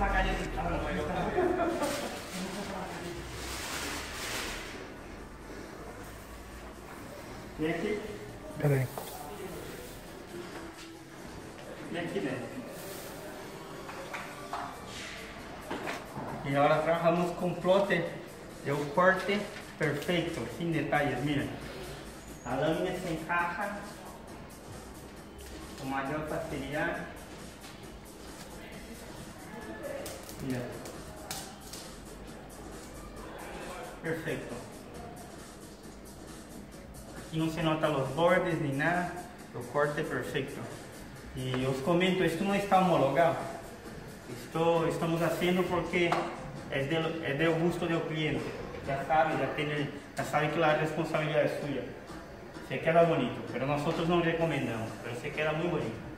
la calle. Vem aqui. Pera aí. Vem aqui dentro. Y ahora trabajamos con plote de un corte perfecto, sin detalles, mira. La lámina se encaja con mayor facilidad. Mira. Perfecto. Aquí no se nota los bordes ni nada, el corte perfecto. Y os comento, esto no está homologado. Esto estamos haciendo porque es del gusto del cliente. Ya sabe que la responsabilidad es suya. Se queda bonito, pero nosotros no recomendamos, pero se queda muy bonito.